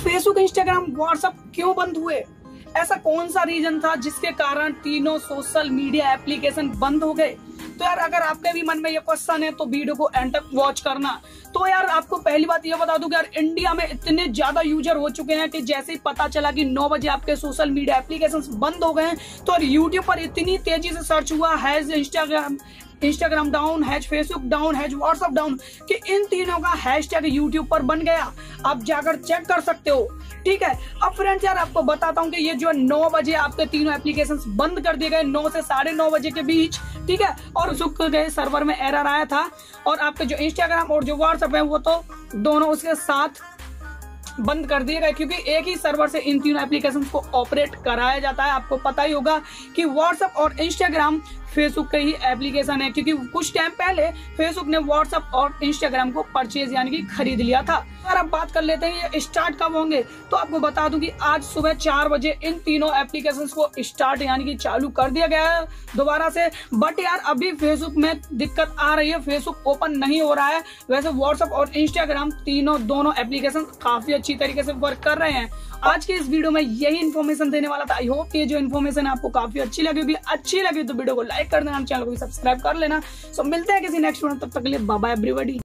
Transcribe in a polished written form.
Facebook, Instagram, WhatsApp क्यों बंद हुए? ऐसा कौन सा रीजन था जिसके कारण तीनों सोशल मीडिया एप्लीकेशन बंद हो गए? तो यार अगर आपके भी मन में ये क्वेश्चन है तो वीडियो को एंड तक वॉच करना। तो यार आपको पहली बात ये बता दूं कि यार इंडिया में इतने ज्यादा यूजर हो चुके हैं कि जैसे ही पता चला कि 9 बजे आपके सोशल मीडिया एप्लीकेशंस बंद हो गए हैं तो यार यूट्यूब पर इतनी तेजी से सर्च हुआ है Instagram down, has Facebook down, has WhatsApp down, कि इन तीनों का हैशटैग यूट्यूब पर बन गया। आप जाकर चेक कर सकते हो, ठीक है। अब फ्रेंड्स यार आपको बताता हूँ कि ये जो 9 बजे आपके तीनों एप्लीकेशंस बंद कर दिए गए, 9 से 9:30 बजे के बीच, ठीक है। और सुख गए सर्वर में एरर आया था और आपके जो इंस्टाग्राम और जो व्हाट्सएप है वो तो दोनों उसके साथ बंद कर दिए गए, क्योंकि एक ही सर्वर से इन तीनों एप्लीकेशन को ऑपरेट कराया जाता है। आपको पता ही होगा कि व्हाट्सएप और इंस्टाग्राम फेसबुक के ही एप्लीकेशन है, क्योंकि कुछ टाइम पहले फेसबुक ने व्हाट्सएप और इंस्टाग्राम को परचेज यानी कि खरीद लिया था। अगर आप बात कर लेते हैं ये स्टार्ट कब होंगे, तो आपको बता दूं कि आज सुबह 4 बजे इन तीनों एप्लीकेशंस को स्टार्ट यानी कि चालू कर दिया गया है दोबारा से। बट यार अभी फेसबुक में दिक्कत आ रही है, फेसबुक ओपन नहीं हो रहा है। वैसे व्हाट्सएप और इंस्टाग्राम दोनों एप्लीकेशन काफी अच्छी तरीके से वर्क कर रहे हैं। आज के इस वीडियो में यही इन्फॉर्मेशन देने वाला था। आई होप ये जो इन्फॉर्मेशन है आपको काफी अच्छी लगी तो वीडियो को लाइक कर देना, चैनल को सब्सक्राइब कर लेना। सो मिलते हैं किसी नेक्स्ट वीडियो, तब तक के लिए बाय बाय एवरीबॉडी।